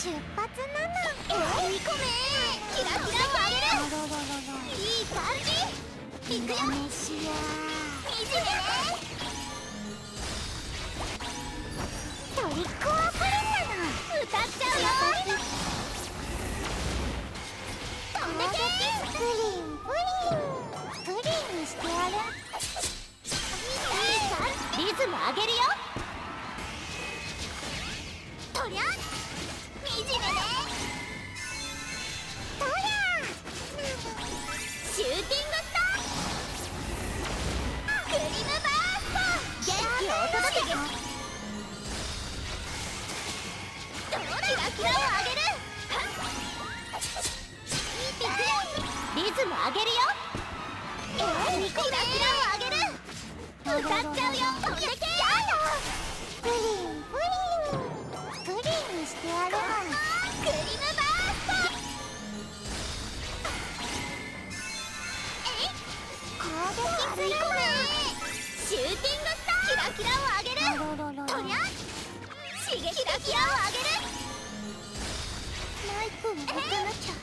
発なの。追い込めキラキラをあげる。いい感じ。いくよ。惨めね。トリックオアプリンなの。歌っちゃうよ。飛んでけ。プリンプリンにしてやる。いい感じ。リズム上げるよ。とりゃ惨めね。とりゃシューティングスタークリムバースト。元気をお届け。キラキラをあげる。いくよ。リズム上げるよ。キラキラをあげる。歌っちゃうよ。飛んでけ。プリンプリンにしてやる。クリムバースト。攻撃吸い込め。シューティングスターキラキラをあげる。とりゃ刺激キラキラをあげる。マイクを置かなきゃ。